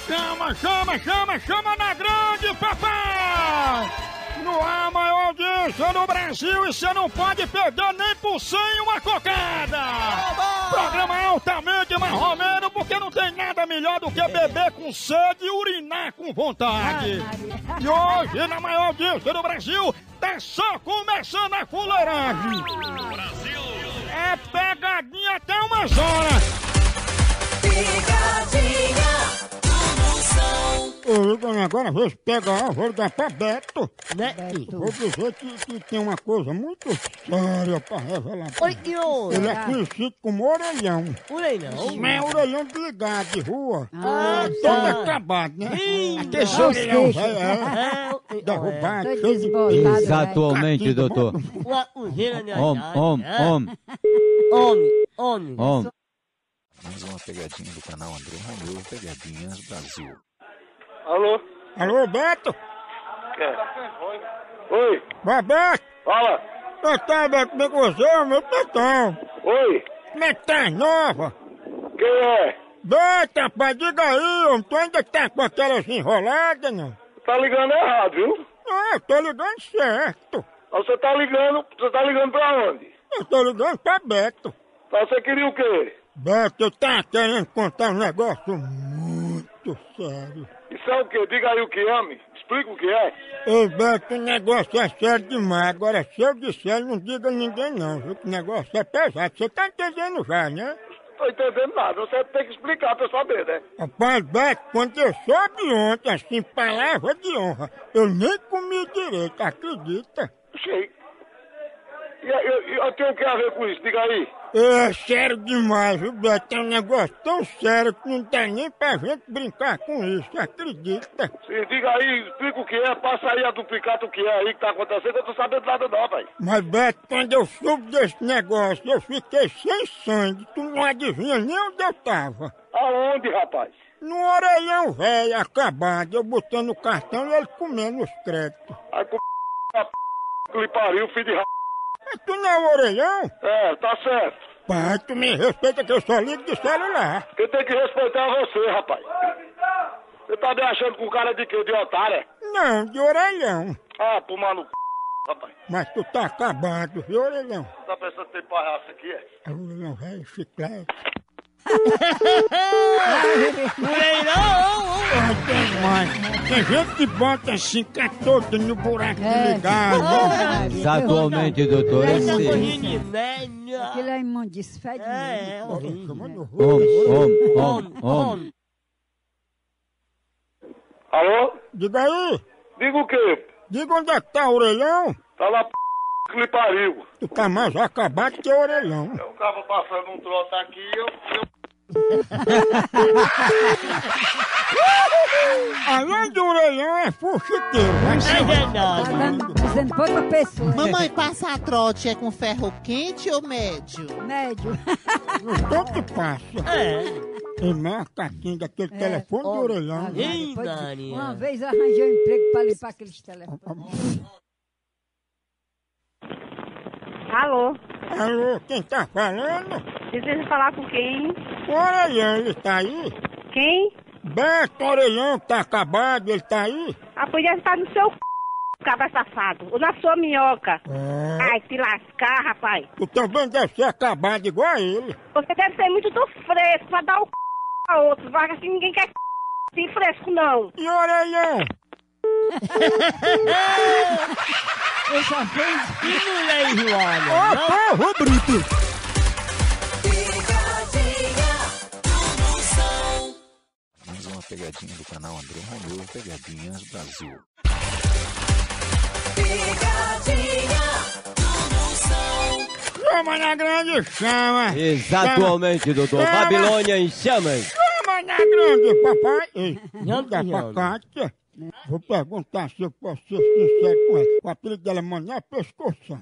Chama na grande, papai! No ar, a maior audiência do Brasil e você não pode perder nem por 100 uma cocada! Programa altamente marromeno porque não tem nada melhor do que beber com sede e urinar com vontade! E hoje, na maior audiência do Brasil, tá só começando a fuleiragem! Brasil! É pegadinha até umas horas! Pegadinha! Ô, Igor, agora vou pegar, vou dar pra Beto. Beto. Vou dizer que tem uma coisa muito séria pra revelar. Oi, Igor. Ele é conhecido como Orelhão. Orelhão? Não é Orelhão de ligar de rua. Todo acabado, né? Aquele orelhão velho, derrubado. Exatamente, doutor. Homem. Mais uma pegadinha do canal André Romeu, Pegadinhas Brasil. Alô? Alô, Beto? Oi? Vai, Beto? Fala! Eu tava Beto, como é que você é, meu Betão? Oi? Como é que tá nova? Quem é? Beto, rapaz, diga aí, homem, tu ainda tá com aquelas enroladas, não? Tá ligando errado, viu? Ah, eu tô ligando certo. Você tá ligando pra onde? Eu tô ligando pra Beto. Você queria o quê? Beto, eu tava querendo contar um negócio muito sério. Isso é o quê? Diga aí o que é, me. Explica o que é. Ei, Beto, o negócio é sério demais. Agora, se eu disser, não diga a ninguém não, viu? Que o negócio é pesado. Você tá entendendo já, né? Tô entendendo nada. Você tem que explicar pra eu saber, né? Rapaz, Beto, quando eu soube ontem, assim, palavra de honra, eu nem comi direito, acredita? Sei. E eu tenho o que a ver com isso? Diga aí. É sério demais, viu, Beto? É um negócio tão sério que não dá nem pra gente brincar com isso, acredita? Sim, diga aí, explica o que é, passa aí a duplicata o que é aí que tá acontecendo, eu tô sabendo nada não, pai. Mas, Beto, quando eu soube desse negócio, eu fiquei sem sangue, tu não adivinha nem onde eu tava. Aonde, rapaz? No orelhão velho, acabado, eu botando o cartão e ele comendo os créditos. Aí com que lhe pariu, filho de Mas tu não é o orelhão? É, tá certo. Pai, tu me respeita que eu só ligo de celular. Quem tem que respeitar é você, rapaz. Você tá me achando com cara de quê? De otário, é? Não, de orelhão. Ah, pô, no rapaz. Mas tu tá acabado, viu, orelhão? Tá pensando que tem palhaço aqui, é? É o orelhão velho, chiclete. Tem gente que bota assim, cá todo no buraco ligado. Exatamente, doutor. Aquilo é imundice, fede Homem. Alô? Diga aí, Diga o quê? diga onde é que tá o orelhão. Tá lá que lhe pariu. Tu tá mais acabado que o orelhão. Eu tava passando um troço aqui e eu... Além do orelhão é fuxiqueiro. Dizendo pra outra pessoa. Mamãe, passar trote é com ferro quente ou médio? Médio. Não que passa. E marca aqui daquele telefone do orelhão. Uma vez eu arranjei um emprego pra limpar aqueles telefones. Alô? Alô, quem tá falando? Precisa falar com quem? O orelhão, ele tá aí? Quem? Beto Orelhão, que tá acabado, ele tá aí? Ah, podia estar no seu cabra safado. Ou na sua minhoca. Ai, se lascar, rapaz. Tu também deve ser acabado igual a ele. Você deve ser muito do fresco pra dar o a outro. Vai assim, ninguém quer assim fresco, não. E Orelhão? Eu só fiz. Ô, porra, Brito! Mais uma pegadinha do canal André Romeu, Pegadinhas Brasil. Chama na grande chama! Exatamente, doutor. Chama. Babilônia em chamas. Chama na grande, papai! Ei, dá pra Kátia. Vou perguntar se eu posso ser sincero com ela. O apelido dela é Mané Pescoção.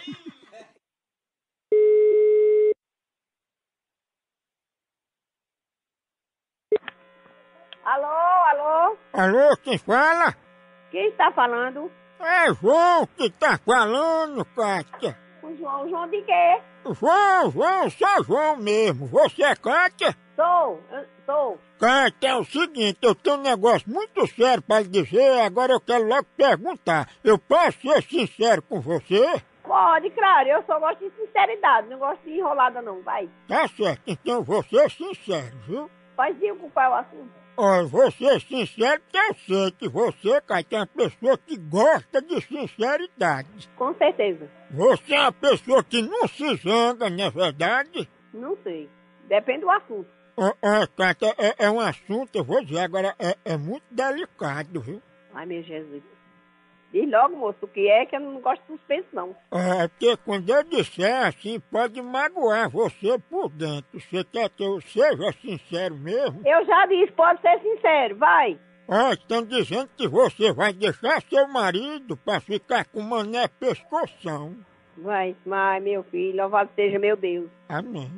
Alô? Alô, quem fala? Quem está falando? É João que tá falando, Kátia. João. João de quê? João, só João mesmo. Você é Cátia? Sou. Cátia, é o seguinte, eu tenho um negócio muito sério pra lhe dizer, agora eu quero logo perguntar. Eu posso ser sincero com você? Pode, claro, eu só gosto de sinceridade, não gosto de enrolada não, vai. Tá certo, então eu vou ser sincero, viu? Mas diga qual é o assunto. Olha, vou ser sincero porque eu sei que você, Cátia, é uma pessoa que gosta de sinceridade. Com certeza. Você é uma pessoa que não se zanga, não é verdade? Não sei. Depende do assunto. Cátia, é um assunto, eu vou dizer agora, é muito delicado, viu? Ai, meu Jesus. Diz logo, moço, o que é que eu não gosto de suspense, não. É porque quando eu disser assim, pode magoar você por dentro. Você quer que eu seja sincero mesmo? Eu já disse, pode ser sincero, vai. Estão dizendo que você vai deixar seu marido pra ficar com mané pescoção. Vai, mas meu filho, louvado seja meu Deus. Amém.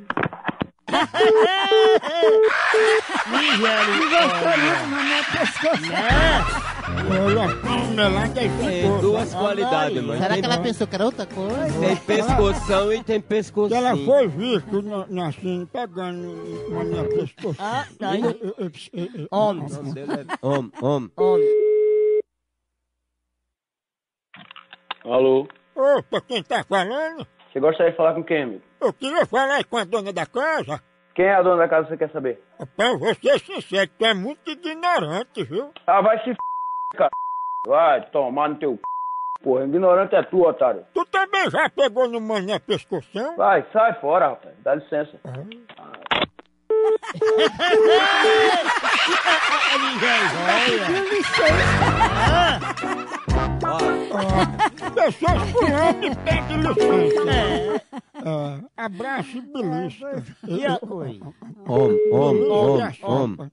Olha, ela Tem duas qualidades, mano. Será Tem, que ela pensou que era outra coisa? tem pescoção e tem que pescocinho. ela foi vista assim, pegando mané pescoção. O nome dele é Homem. Alô? Opa, quem tá falando? Você gostaria de falar com quem, amigo? Eu queria falar com a dona da casa. Quem é a dona da casa que você quer saber? Rapaz, vou ser sincero, tu é muito ignorante, viu? Ah, vai se cara. Vai tomar no teu porra. Ignorante é tu, otário. Tu também já pegou no mané pescoção? Vai, sai fora, rapaz. Dá licença. Pessoas fulano e pede licença. Abraço e belisca. Homem.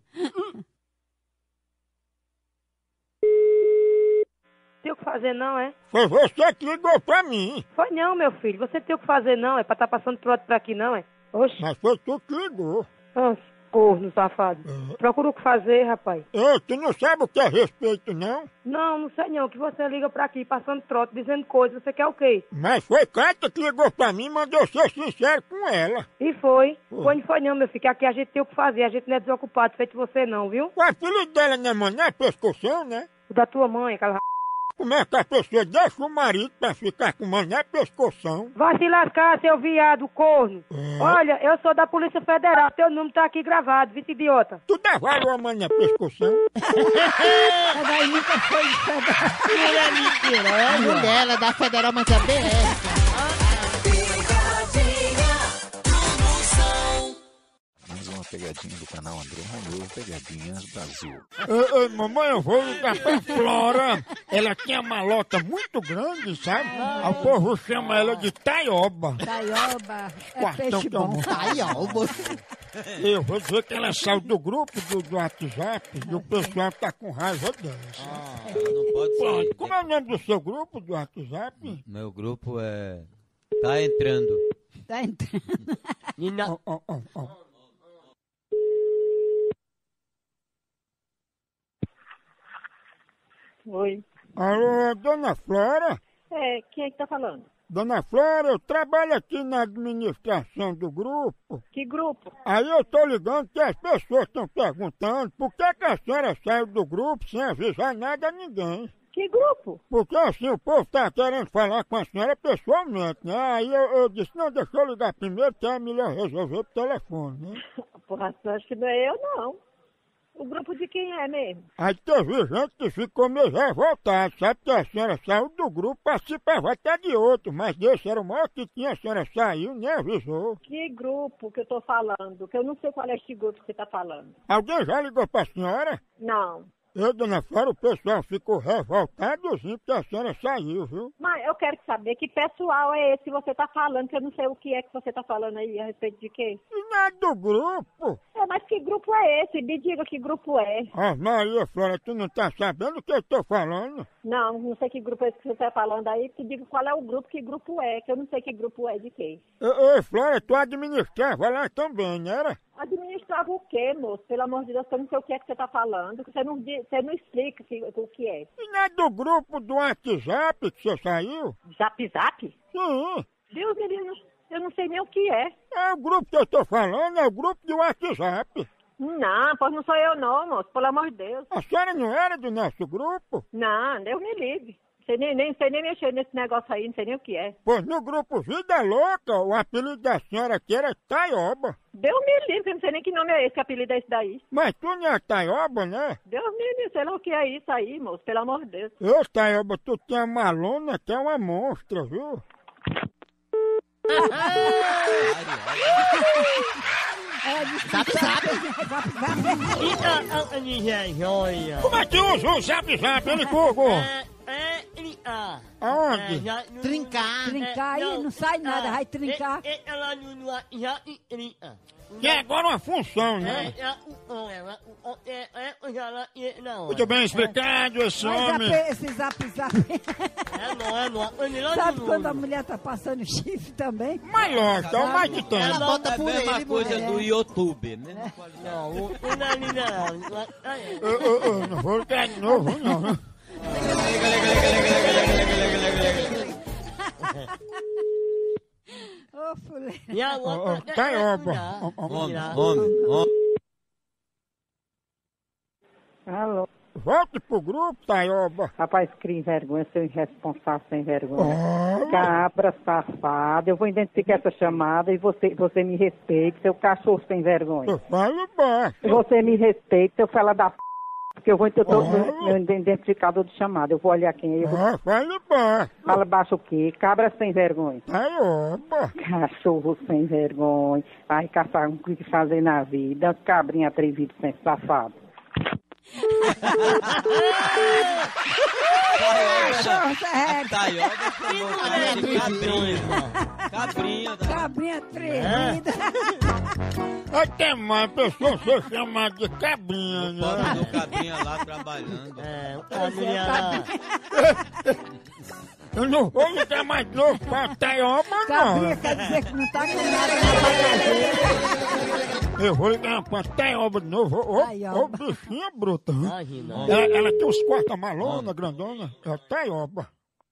Tem o que fazer não, é? Foi você que ligou pra mim. Foi não, meu filho. Você tem o que fazer não, é pra estar passando trote pra aqui não, é? Oxe, Mas foi tu que ligou. corno safado. Procura o que fazer, rapaz. Ei, tu não sabe o que é respeito, não? Não sei não, que você liga pra aqui passando trote, dizendo coisas, você quer o quê? Mas foi Cátia que ligou pra mim e mandou ser sincero com ela. E foi. Não foi não, meu filho, que aqui a gente tem o que fazer, a gente não é desocupado feito você não, viu? O apelido dela não é mané pescoção, né? O da tua mãe, aquela Como é que a pessoa deixa o marido pra ficar com mané pescoção? Vai se lascar, seu viado, corno. Olha, eu sou da Polícia Federal, teu nome tá aqui gravado, vice idiota. Tu dá valor a mané pescoção? Mas aí nunca foi de federal. A mulher, ela é da Federal, mas é BR. Mais uma pegadinha do canal André Romeu, Pegadinhas Brasil. Ei, mamãe, eu vou ligar pra Flora. Ela tem a malota muito grande, sabe? Aí o povo chama ela de Taioba. Taioba é Quartão peixe que eu bom. não- Ai, ó, Eu vou dizer que ela saiu do grupo do WhatsApp e o pessoal tá com raiva dela. Não pode Pronto, como é o nome do seu grupo do WhatsApp? Meu grupo é... Tá entrando. Tá entrando. Ó. Oi. Alô, dona Flora? Quem é que tá falando? Dona Flora, eu trabalho aqui na administração do grupo. Que grupo? Aí eu tô ligando que as pessoas estão perguntando por que a senhora saiu do grupo sem avisar nada a ninguém. Que grupo? Porque assim, o povo tá querendo falar com a senhora pessoalmente, né? Aí eu disse, não, deixa eu ligar primeiro, que é melhor resolver por telefone, né? Porra, acho que não é eu, não. O grupo de quem é mesmo? Aí teve gente que ficou meio revoltado, sabe? Que a senhora saiu do grupo, participava até de outro, mas desse era o maior que tinha, a senhora saiu, nem avisou. Que grupo que eu tô falando? Que eu não sei qual é esse grupo que você tá falando. Alguém já ligou pra senhora? Não. Eu, dona Flora, o pessoal ficou revoltadozinho porque a senhora saiu, viu? Mas eu quero saber que pessoal é esse que você tá falando, que eu não sei o que é que você tá falando aí a respeito de quê. E não é do grupo. Mas que grupo é esse? Me diga que grupo é. Ah, Maria Flora, tu não tá sabendo o que eu tô falando? Não sei que grupo é esse que você tá falando aí, que diga qual é o grupo, que grupo é, que eu não sei que grupo é de quê. Ei, Flora, tu administrava lá também, não era? Administrava o quê, moço? Pelo amor de Deus, eu não sei o que é que você tá falando, você não explica o que é. E não é do grupo do WhatsApp que você saiu? Zap Zap? Sim. Deus me livre, eu não sei nem o que é. É o grupo que eu tô falando, é o grupo do WhatsApp. Não, pois não sou eu não, moço, pelo amor de Deus. A senhora não era do nosso grupo? Não, Deus me livre. Sei nem mexer nesse negócio aí, não sei nem o que é. Pois no grupo Vida Louca, o apelido da senhora aqui era Taioba. Deus me livre, eu não sei nem que nome é esse, que apelido é esse daí. Mas tu não é Taioba, né? Deus me livre, sei lá o que é isso aí, moço, pelo amor de Deus. Ô, Taioba, tu tem a malona que é uma monstra, viu? Como é que usa o Zap Zap, ele Google? Aonde? Trincar. Trincar aí, não sai nada, vai trincar. Que é agora uma função, né? Muito bem explicado esse homem. Mas esse Zap Zap... Sabe quando a mulher tá passando chifre também? Mas lógico, é o mais que tem. Ela bota por É a mesma ele, coisa mulher. do YouTube, né? Eu não vou ligar de novo, não. Ô, fulano. Taioba. Homem. Alô? Volte pro grupo, Taioba. Rapaz, cria vergonha, seu irresponsável sem vergonha. Cabra safado, eu vou identificar essa chamada e você me respeite, seu cachorro sem vergonha. Eu falo baixo. Você me respeite, seu fela da p... Porque eu vou ter meu identificador de chamada. Eu vou olhar quem é. Fala baixo. Fala baixo o quê? Cabra sem vergonha. Taioba. Cachorro sem vergonha. Vai caçar o que fazer na vida. Cabrinha atrevido sem safado. Cabrinha atrevida. Até mais, a pessoa ser chamada de cabrinha, né? Bora do cabrinha lá trabalhando. Eu não vou ligar mais novo pra Taioba, Cabrinha não. quer dizer que não tá com nada na bagageira. Eu vou ligar pra Taioba de novo. Ô, Taioba. bichinha bruta. Ela tem os quartos malona, grandona. É a Taioba.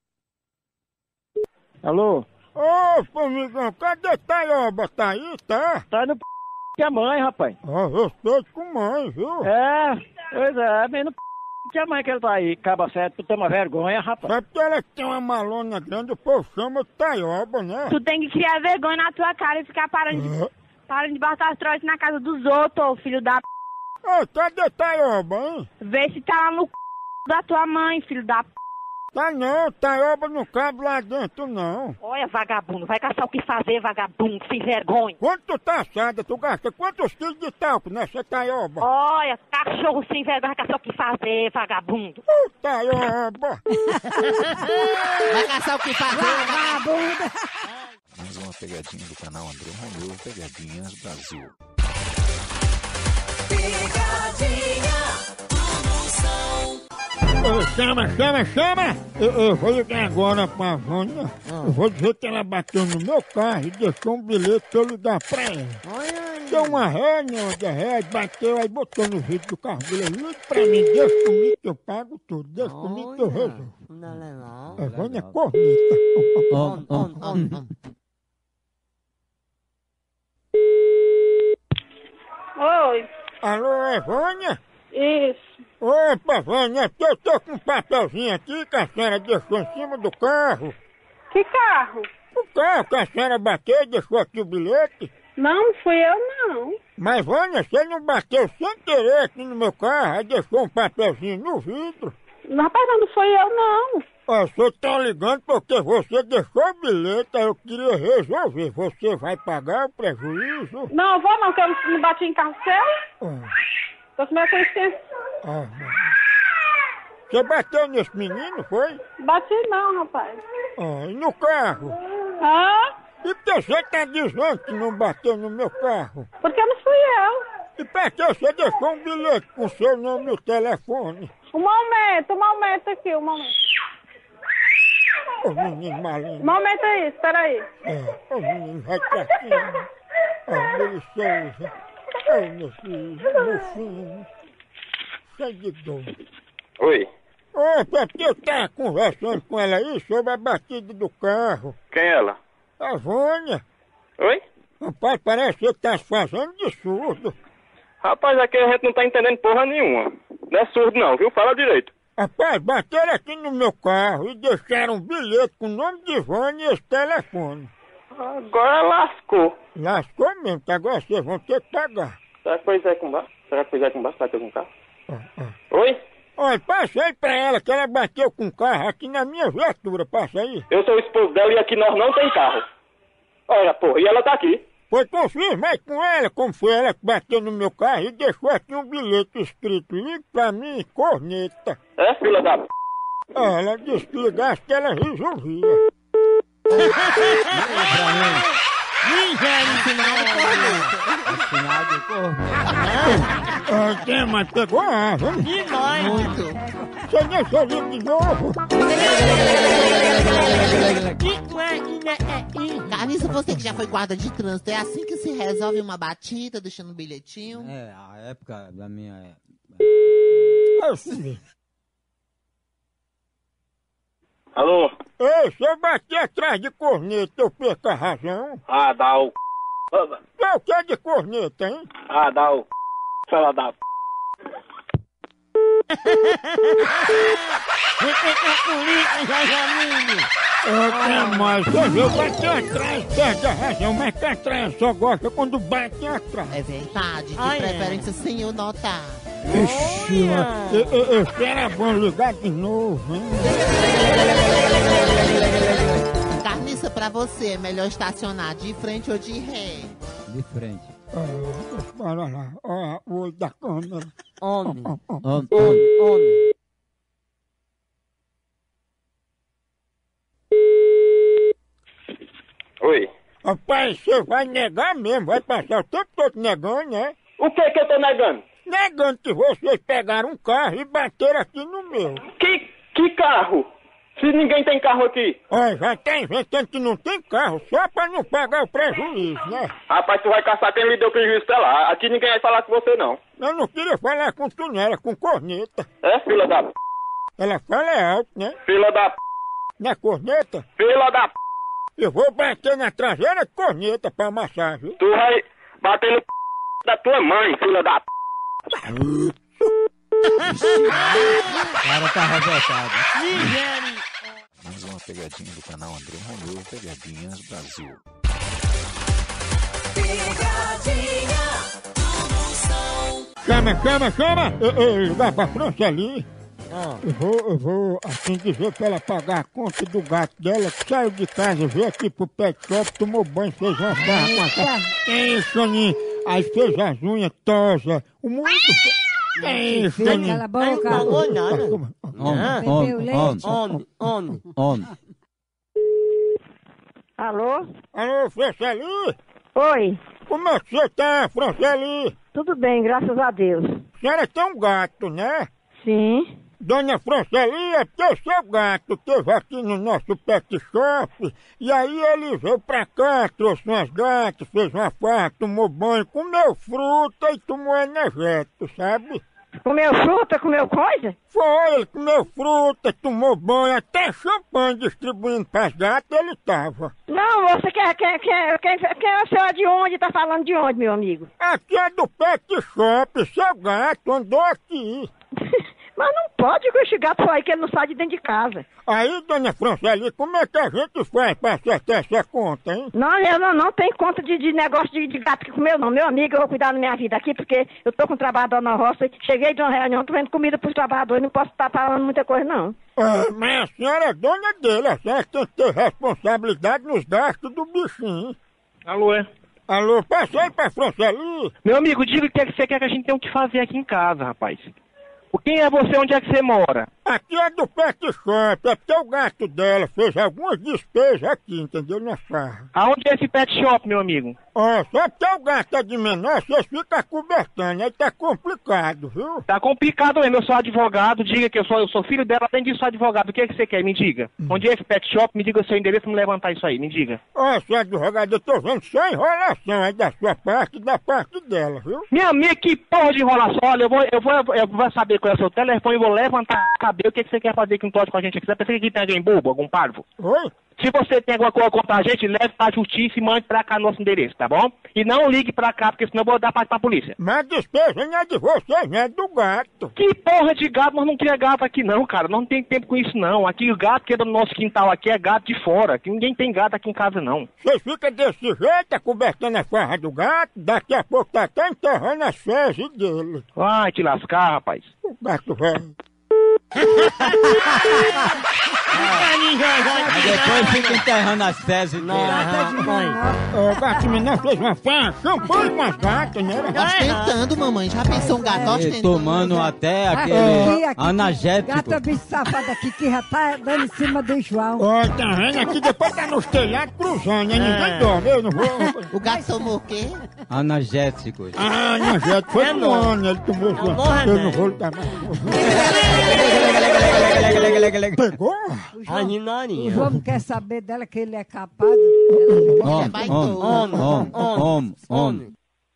Alô? Ô, amigão, cadê Taioba? Tá aí, tá? Tá no p... que a mãe, rapaz. Eu estou com mãe, viu? Pois é, bem no p... que a mãe que ele tá aí, caba certo, tu tem uma vergonha, rapaz. É porque ela tem uma malona grande, o povo chama de Taioba, né? Tu tem que criar vergonha na tua cara e ficar parando de botar as troças na casa dos outros, ô filho da p... Ô, cadê Taioba, hein? Vê se tá lá no c... da tua mãe, filho da p... Tá não, Taioba não cabe lá dentro, não. Olha, vagabundo, vai caçar o que fazer, vagabundo, sem vergonha. Quando tu tá assada, tu gasta quantos quilos de talco nessa Taioba? Olha, cachorro sem vergonha, vai caçar o que fazer, vagabundo. Taioba! Vai caçar o que fazer, Vagabunda. Mais uma pegadinha do canal André Romeu, Pegadinhas Brasil. Chama! Eu vou ligar agora pra Vânia. Eu vou dizer que ela bateu no meu carro e deixou um bilhete pra eu ligar pra ela. Deu uma ré, bateu, aí botou no vidro do carro dele. Liga pra mim, deixa comigo que eu pago tudo. Deixa comigo que eu resolvo. A Vânia é corneta. Oi, Alô, é Vânia? isso. Opa, Vânia, eu tô com um papelzinho aqui que a senhora deixou em cima do carro. Que carro? O carro que a senhora bateu e deixou aqui o bilhete. Não, fui eu não. Mas, Vânia, você não bateu sem querer aqui no meu carro, aí deixou um papelzinho no vidro. Rapaz, não foi eu não. Ó, você tá ligando porque você deixou o bilhete, aí eu queria resolver. Você vai pagar o prejuízo? Não, eu vou não, que eu não bati em carro seu. Tô com minha consciência. Você bateu nesse menino, foi? Bati não, rapaz. E no carro? E por que você tá dizendo que não bateu no meu carro? Porque não fui eu. E por que você deixou um bilhete com seu nome no telefone? Um momento aqui, um momento. Ô menino malinho. Um momento aí, espera aí. Ô menino, vai pertinho. Delicioso. Meu filho, meu filho. Cheio de dor. Oi, Opa, porque eu tava conversando com ela aí sobre a batida do carro. quem é ela? É Vânia. Oi? Rapaz, parece que tá se fazendo de surdo. Rapaz, aqui a gente não tá entendendo porra nenhuma. Não é surdo não, viu? Fala direito. Rapaz, bateram aqui no meu carro e deixaram um bilhete com o nome de Vânia e esse telefone. Agora lascou. Lascou mesmo, que agora vocês vão ter que pagar. Será que foi Zé com baixo? Será que foi Zé com baixo? Bateu com o carro? Oi? Olha, passa aí pra ela que ela bateu com o carro aqui na minha viatura, passa aí. Eu sou o esposo dela e aqui nós não tem carro. Olha, porra, e ela tá aqui. Pois confirma aí com ela como foi ela que bateu no meu carro e deixou aqui um bilhete escrito: ligue pra mim, corneta. É, filha da p... Ela disse que ligasse que ela resolvia. Quem mais pegou a árvore? Muito. Você deixou livre de novo? Carniça, você que já foi guarda de trânsito, é assim que se resolve uma batida, deixando um bilhetinho? É, a época da minha... Alô? Ei, se eu bater atrás de corneta, eu perco a razão? Ah, dá o... É o que é de corneta, hein? Ah, dá o... Fala da p... Mas eu bati atrás, perde a razão, mas pra trás só gosta quando bate atrás. É verdade, de preferência sem eu notar. Ixi, era bom ligar de novo, hein? Carniça, pra você, é melhor estacionar de frente ou de ré? De frente. Olha lá, olha o olho da câmera. Homem. Oi? Rapaz, você vai negar mesmo, vai passar o tempo todo negando, né? O que que eu tô negando? Negando que vocês pegaram um carro e bateram aqui no meu. Que carro? Se ninguém tem carro aqui. Olha, já tá inventando que não tem carro só pra não pagar o prejuízo, né? Rapaz, tu vai caçar quem lhe deu prejuízo pra lá. Aqui ninguém vai falar com você, não. Eu não queria falar com tu, não, era com corneta. É, filha da p... Ela fala alto, né? Filha da p... Na corneta, Filha da p... eu vou bater na traseira de corneta pra amassar, viu? Tu vai bater no p... da tua mãe, filha da p... O cara tá revoltado. Mais uma pegadinha do canal André Romeu, Pegadinhas Brasil. Chama! Ei, vai pra Franceli. Eu vou assim dizer pra ela pagar a conta do gato dela que saiu de casa, veio aqui pro pet shop, tomou banho, fez uma farra com a cara. É, Soninho, aí fez as unhas, tosa, o mundo... É, Soninho. Cala a boca. Homem. Alô? Alô, Franceli? Oi. Como é que você tá, Franceli? Tudo bem, graças a Deus. A senhora tem um gato, né? Sim. Dona Franceli, é porque o seu gato esteve aqui no nosso pet shop e aí ele veio pra cá, trouxe umas gatas, fez uma farra, tomou banho, comeu fruta e tomou energético, sabe? Comeu fruta, comeu coisa? Foi, ele comeu fruta, tomou banho, até champanhe distribuindo pras gatas ele tava. Não, você quer é o senhor de onde? Tá falando de onde, meu amigo? Aqui é do pet shop, seu gato andou aqui. Mas não pode que esse gato foi aí que ele não sai de dentro de casa. Aí, dona Franceli, como é que a gente faz pra acertar essa conta, hein? Não, eu não tenho conta de negócio de gato que comeu, não. Meu amigo, eu vou cuidar da minha vida aqui, porque eu tô com um trabalhador na roça, cheguei de uma reunião, tô vendo comida pros trabalhadores, não posso estar falando muita coisa, não. Mas a senhora é dona dele, a senhora tem que ter responsabilidade nos gastos do bichinho. Alô, é? Alô, passa aí pra Franceli. Meu amigo, diga o que é que você quer que a gente tenha o que fazer aqui em casa, rapaz. Quem é você? Onde é que você mora? Aqui é do pet shop, é porque o gato dela fez algumas despesas aqui, entendeu? Na farra. Aonde é esse pet shop, meu amigo? Ó, só porque o gato é de menor, vocês ficam cobertando, aí tá complicado, viu? Tá complicado mesmo, eu sou advogado, diga que eu sou filho dela, além disso sou advogado. O que é que você quer? Me diga. Onde é esse pet shop? Me diga o seu endereço pra me levantar isso aí, me diga. Ó, seu advogado, eu tô vendo só enrolação aí da sua parte e da parte dela, viu? Minha amiga, que porra de enrolação. Olha, eu vou saber qual é o seu telefone e vou levantar, saber o que é que você quer fazer que não pode com a gente aqui. Você pensa que aqui tem alguém bobo, algum parvo? Oi? Se você tem alguma coisa contra a gente, leve pra justiça e mande pra cá nosso endereço, tá bom? E não ligue pra cá, porque senão eu vou dar pra polícia. Mas a despesa não é de vocês, não é do gato. Que porra de gato? Nós não cria gato aqui não, cara. Nós não tem tempo com isso não. Aqui o gato que é do nosso quintal aqui é gato de fora. Que ninguém tem gato aqui em casa não. Vocês ficam desse jeito, acobertando a farra do gato, daqui a pouco tá até enterrando as fezes dele. Vai te lascar, rapaz. O gato velho. Depois fica enterrando as fezes dele. O gato menino fez uma farra, champanhe com as gatas, né? Ostentando, mamãe. Já pensou um gato ostentando? Tomando até aquele Aqui, analgésico. Gata bicho safado aqui que já tá dando em cima do João. Ó, tá vendo? Aqui depois tá nos telhados cruzando, aí ninguém dorme, eu não vou... O gato tomou o quê? Analgésicos. Ah, analgésico, foi um ano, ele tomou sua... Eu não vou lutar mais. Pegou? O João não quer saber dela que ele é capado. Homem.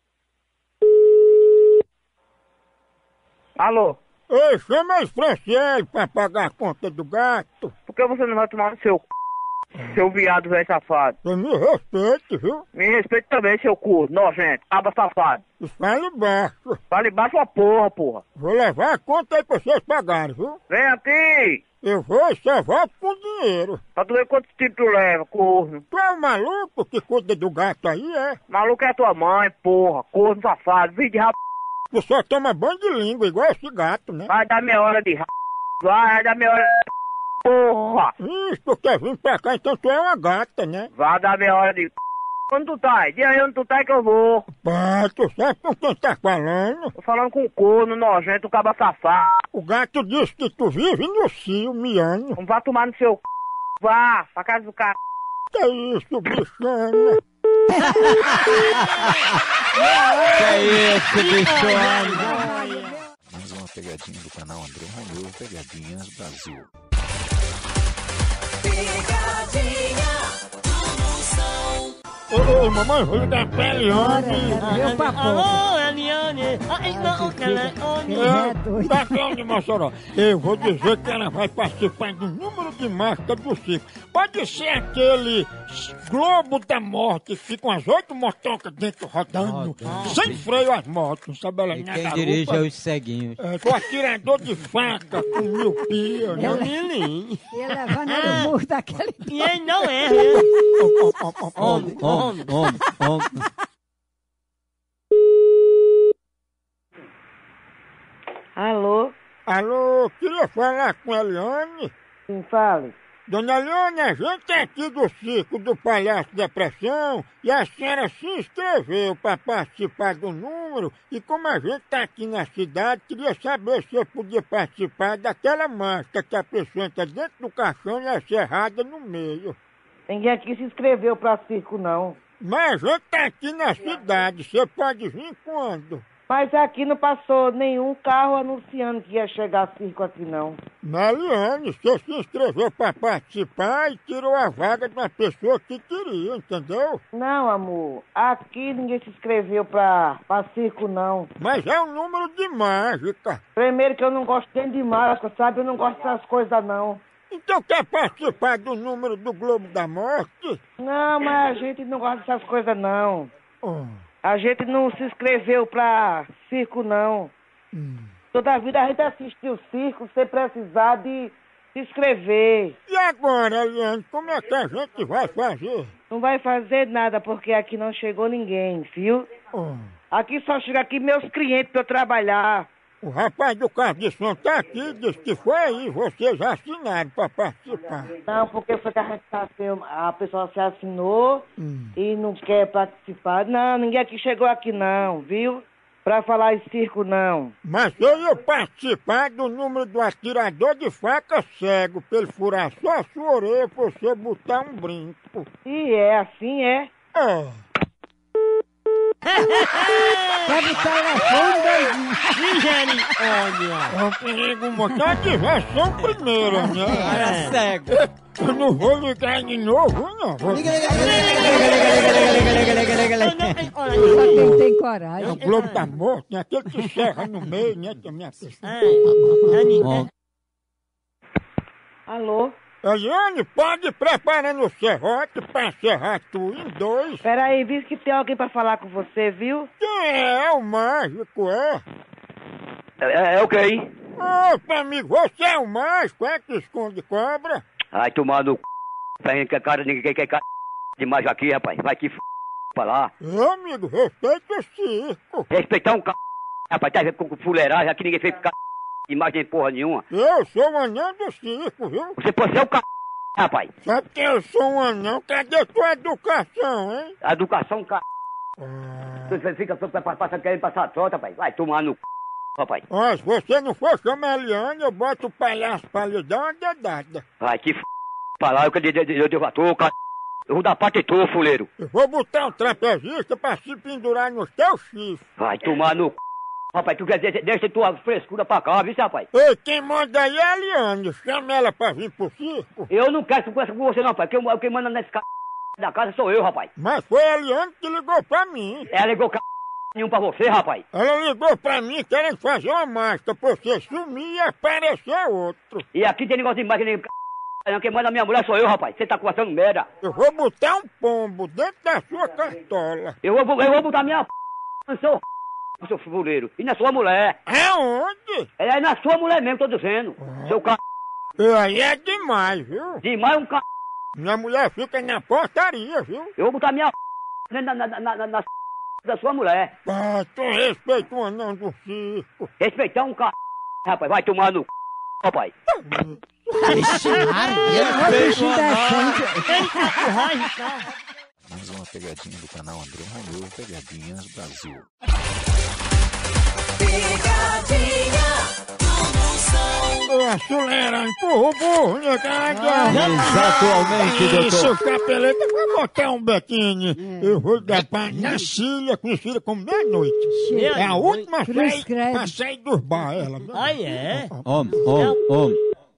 Alô? Ei, chama eles Franciele pra pagar a conta do gato. Por que você não vai tomar no seu seu viado velho safado? Você me respeite, viu? Me respeite também, seu cu, nojento, aba safado. Fale baixo. Fale baixo a porra. Vou levar a conta aí pra vocês pagarem, viu? Vem aqui! Eu vou e só volto com dinheiro. Pra tu ver quantos tipos tu leva, corno. Tu é o maluco que cuida do gato aí, é? Maluco é tua mãe, porra, corno safado, vídeo de rap... Tu só toma banho de língua, igual esse gato, né? Vai dar meia hora de rap... Vai dar meia hora de... Porra! Isso, tu quer vir pra cá, então tu é uma gata, né? Vai dar meia hora de... Onde tu tá? Diz aí onde tu tá que eu vou. Pá, tu sabe com quem tá falando? Tô falando com o corno, nojento, o caba safado. O gato disse que tu vive no cio, miando. Não vá tomar no seu c... Vá, pra casa do cara. Que isso, bichona? Que isso, bichona? Mais uma pegadinha do canal André Romeu, Pegadinhas Brasil. Ô, mamãe, vou ligar pra Eliane. Meu papo. Alô, Eliane. Tá bom de Mossoró. Eu vou dizer que ela vai participar do número de marca do circo. Pode ser aquele Globo da Morte, que ficam as 8 motocas dentro rodando, sem freio as motos, sabe? Ela E quem dirige é os ceguinhos. o atirador de faca com miopia, né? Ele levando o murro daquele... E ele não é, Homem. Alô, queria falar com a Eliane. Sim, fale. Dona Eliane, a gente é aqui do circo do Palhaço Depressão e a senhora se inscreveu para participar do número e como a gente tá aqui na cidade, queria saber se eu podia participar daquela máscara que a pessoa entra dentro do caixão e é serrada no meio. Ninguém aqui se inscreveu pra circo, não. Mas a gente tá aqui na cidade, você pode vir quando? Mas aqui não passou nenhum carro anunciando que ia chegar circo aqui, não. Mariane, você se inscreveu para participar e tirou a vaga de uma pessoa que queria, entendeu? Não, amor. Aqui ninguém se inscreveu pra circo, não. Mas é um número de mágica. Primeiro que eu não gosto nem de mágica, sabe? Eu não gosto dessas coisas, não. Então quer participar do número do Globo da Morte? Não, mas a gente não gosta dessas coisas, não. A gente não se inscreveu pra circo, não. Toda a vida a gente assiste o circo sem precisar de se inscrever. E agora, Eliane, como é que a gente vai fazer? Não vai fazer nada, porque aqui não chegou ninguém, viu? Aqui só chega aqui meus clientes pra eu trabalhar. O rapaz do carro de som tá aqui, disse que foi aí, vocês assinaram pra participar. Não, porque foi que a pessoa se assinou e não quer participar. Não, ninguém aqui chegou aqui não, viu? Pra falar em circo, não. Mas eu ia participar do número do atirador de faca cego, pra ele furar só a sua orelha pra você botar um brinco. E é, assim é. Pega o telefone, É um perigo, moço. É uma diversão primeira, né? Cara cego. Eu não vou ligar de novo, não. Só quem tem coragem. O Globo tá morto, tem aquele que serra no meio, né? Que é minha pessoa. Alô? Eliane, pode preparar no serrote pra serrar tu em 2. Peraí, viu que tem alguém pra falar com você, viu? Quem é? É o mágico, é? É o quê? Opa, amigo, você é o mágico, é que esconde cobra? Ai, tomar no c... Ninguém quer cara demais aqui, rapaz. Vai que f... pra lá. Ô, amigo, respeita o circo. Respeitar um c... Rapaz, tá vendo com fuleiragem aqui, ninguém fez c... demais nem porra nenhuma. Eu sou um anão do circo, viu? Você pode ser o c... rapaz. Sabe que eu sou um anão? Cadê tua educação, hein? Educação, c... Você fica querendo passar a trota, rapaz. Vai tomar no c... rapaz. Ó, se você não for chamar a Eliane, eu boto o palhaço pra lhe dar uma dedada. Vai que f... pra lá, eu devo a tu, c... Eu vou dar parte em tu, fuleiro. Eu vou botar um trapezista pra se pendurar nos teus chifres. Vai tomar no c... Rapaz, tu quer dizer, deixa tua frescura pra cá, viu, rapaz? Ei, quem manda aí é a Eliane. Chama ela pra vir pro circo. Eu não quero conversa com você não, rapaz. Quem manda nesse c... da casa sou eu, rapaz. Mas foi a Eliane que ligou pra mim. Ela ligou c... nenhum pra você, rapaz. Ela ligou pra mim querendo fazer uma máscara pra você sumir e aparecer outro. E aqui tem negócio de máquina nem c... Não, quem manda minha mulher sou eu, rapaz. Você tá conversando merda. Eu vou botar um pombo dentro da sua cartola. Eu vou botar minha no seu fuleiro. E na sua mulher. Aonde? É na sua mulher mesmo, tô dizendo. Seu c... Aí é demais, viu? Demais um c... Minha mulher fica na portaria, viu? Eu vou botar minha na da sua mulher. Ah, tu respeita o anão do circo. Respeitar um c... Rapaz, vai tomar no c... rapaz. Vixe, Maria. Mais uma pegadinha do canal André Romeu, Pegadinhas Brasil. Pegadinha do Moção. A Sulera empurra o burro, negada. Exatamente, doutor. Isso, capeleta, vai botar um bequinho. Eu vou dar pra Nacília, conhecida como Meia-Noite. É a última pra sair dos bar, ela. Ah, é? Homem.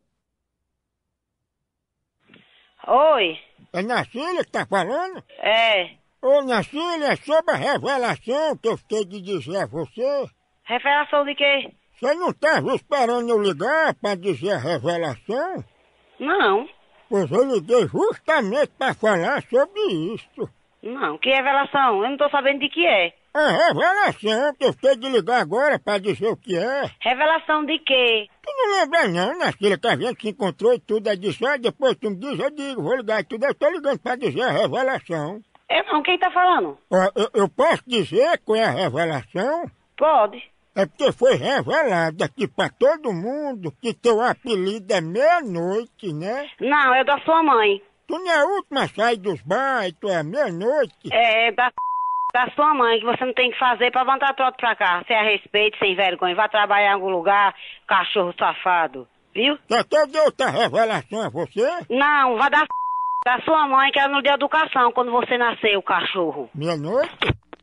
Oi. É Nacília que tá falando? É. Ô, Nacília, é sobre a revelação que eu fiquei de dizer a você. Revelação de quê? Você não tava esperando eu ligar pra dizer a revelação? Não. Pois eu liguei justamente pra falar sobre isso. Não, que revelação? Eu não tô sabendo de que é. A revelação que eu fiquei de ligar agora pra dizer o que é. Revelação de quê? Tu não lembra não, Nacília, que a gente se encontrou e tudo, aí disse, depois tu me diz, eu digo, vou ligar e tudo, eu tô ligando pra dizer a revelação. Eu não, quem tá falando? Ó, eu posso dizer qual é a revelação? Pode. É porque foi revelado aqui pra todo mundo que teu apelido é Meia-Noite, né? Não, é da sua mãe. Tu não é a última a sair dos bares, tu é Meia-Noite? É, da sua mãe, que você não tem que fazer pra levantar trote pra cá. Sem a respeito, sem vergonha. Vai trabalhar em algum lugar, cachorro safado. Viu? Quer que eu dê outra revelação a você? Não, vai da sua mãe, que ela não deu educação quando você nasceu, cachorro. Meia-Noite?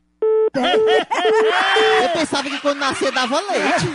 Eu pensava que quando nascer dava leite.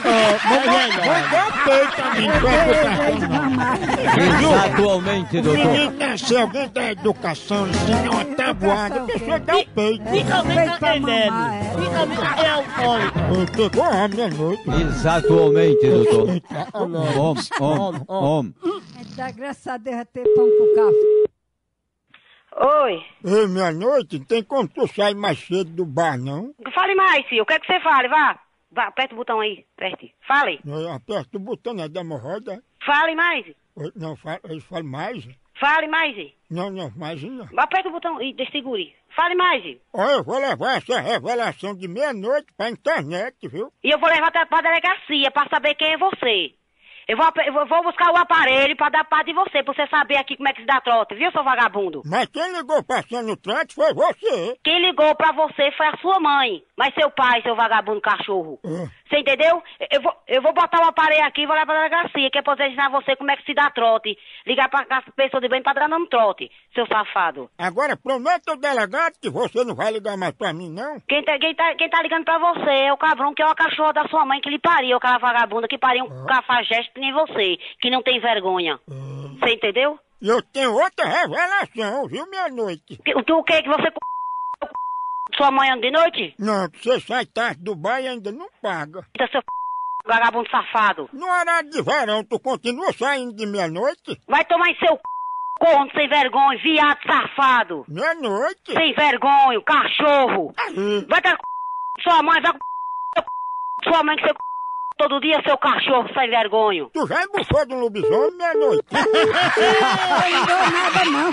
Exatamente, doutor. Ninguém nasce, alguém da educação, ensina uma tabuada, a pessoa dá o peito. Fica bem entendendo. Fica bem alcoólico. Pegou a Meia-Noite. Exatamente, doutor. Homem. Então, graças a Deus, ter pão com café. Oi. Ei, Meia-Noite, não tem como tu sair mais cedo do bar, não? Fale mais, filho. Eu quero que você fale, vá. Vá, aperta o botão aí. Aperte. Fale. Aperta o botão, né, da hemorroida. Fale mais. Não, eles falam mais. Fale mais. Não, mais não. Aperta o botão e segure. Fale mais. Olha, eu vou levar essa revelação de Meia-Noite pra internet, viu? E eu vou levar até pra delegacia pra saber quem é você. Eu vou buscar o aparelho pra dar parte de você, pra você saber aqui como é que se dá trote, viu, seu vagabundo? Mas quem ligou passando o trote foi você. Quem ligou pra você foi a sua mãe, mas seu pai, seu vagabundo cachorro. Você entendeu? Eu vou botar o aparelho aqui e vou levar pra delegacia, que é pra poder ensinar você como é que se dá trote. Ligar pra pessoa de bem pra dar nome trote, seu safado. Agora prometa ao delegado que você não vai ligar mais pra mim, não? Quem tá ligando pra você é o cabrão que é o cachorro da sua mãe que lhe pariu, aquela vagabunda que pariu um cafajeste que nem você, que não tem vergonha. Você entendeu? E eu tenho outra revelação, viu, Meia-Noite? O que que você sua mãe anda de noite? Não, você sai tarde do bar e ainda não paga. Seu seu vagabundo safado. No horário de verão, tu continua saindo de meia-noite? Vai tomar em seu c... corno sem vergonha, viado safado. Meia-noite. Sem vergonha, cachorro. Vai ter sua mãe, vai sua mãe que você todo dia, seu cachorro sem vergonha. Tu já embufou de um lobisomem meia-noite? Não deu nada não.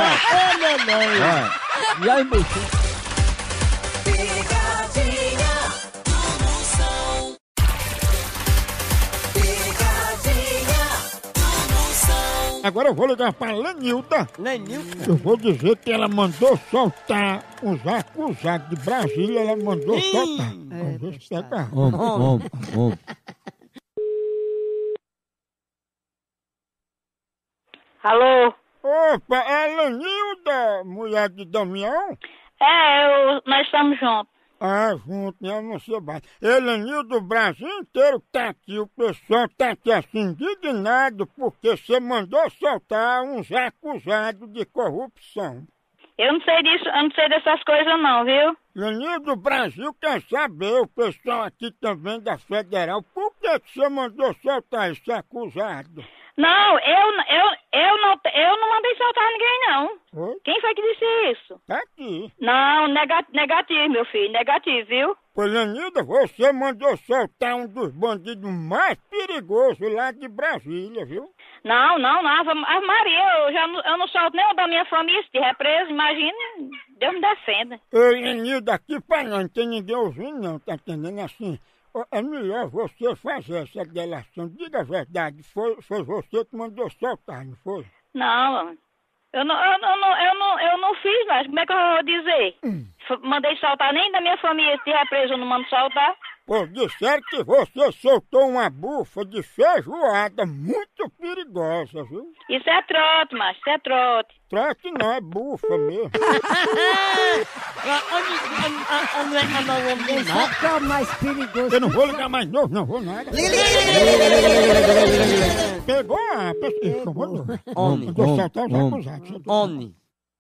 Já embufou. Picadinha do Moção. Picadinha do Moção. Agora eu vou ligar pra Lenilda. Lenilda? Eu vou dizer que ela mandou soltar uns acusados de Brasília, ela mandou soltar. Vamos ver se pega. Alô? Opa, é Lenilda, mulher de Damião? Nós estamos juntos. Ah, junto, né? Não sei mais. Lenilda, o Brasil inteiro tá aqui, o pessoal tá aqui assim, indignado, porque você mandou soltar uns acusados de corrupção. Eu não sei disso, eu não sei dessas coisas não, viu? Lenilda, o Brasil quer saber, o pessoal aqui também da Federal, por que você mandou soltar esse acusado? Não, eu não mandei soltar ninguém, não. Oi? Quem foi que disse isso? Tá aqui. Não, negativo, meu filho, negativo, viu? Pois, Lenilda, você mandou soltar um dos bandidos mais perigosos lá de Brasília, viu? Não, Ave Maria, eu não solto nem o da minha família, se tiver preso, imagina, Deus me defenda. Ei, Lenilda, aqui pra não tem ninguém ouvindo não, tá entendendo assim? É melhor você fazer essa delação. Diga a verdade, foi você que mandou soltar, não foi? Não, eu não fiz, mas como é que eu vou dizer? Mandei soltar, nem da minha família, se tiver preso eu não mando soltar. Pô, disseram que você soltou uma bufa de feijoada muito perigosa, viu? Isso é trote, mas isso é trote. Trote não, é bufa mesmo. Esse é o mais perigoso. Eu não vou ligar mais novo, não vou nada. Pegou a pessoa. Homem. Vou soltar os acusados. Homem.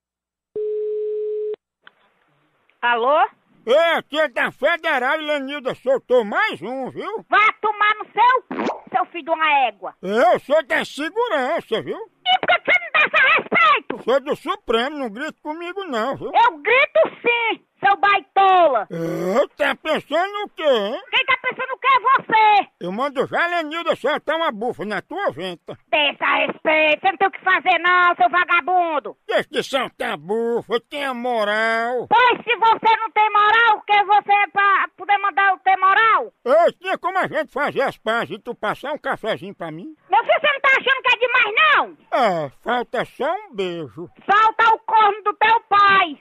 Alô? Aqui é da Federal e Lenilda soltou mais um, viu? Vá tomar no seu filho de uma égua. Eu sou da segurança, viu? E por que você não dá esse respeito? Sou do Supremo, não grita comigo não, viu? Eu grito sim, seu baitola. Tá pensando o quê, hein? Quem tá pensando o que é você? Eu mando já a Lenilda soltar uma bufa na tua venta. Deixa a respeito, você não tem o que fazer não, seu vagabundo. Deixa de soltar bufa, tenha moral. Pois se você não tem moral, o que você é pra poder mandar eu ter moral? Ei, tinha como a gente fazer as pazes e tu passar um cafezinho pra mim? Meu filho, você não tá achando que é demais não? Falta só um beijo. Solta o corno do teu pai.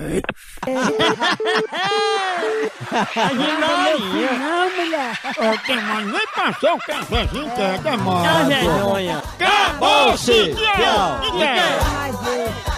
Não, mulher. Mas nem passar um cafezinho que é demora. Vergonha. Acabou-se! Tchau. Tchau. Vai ver.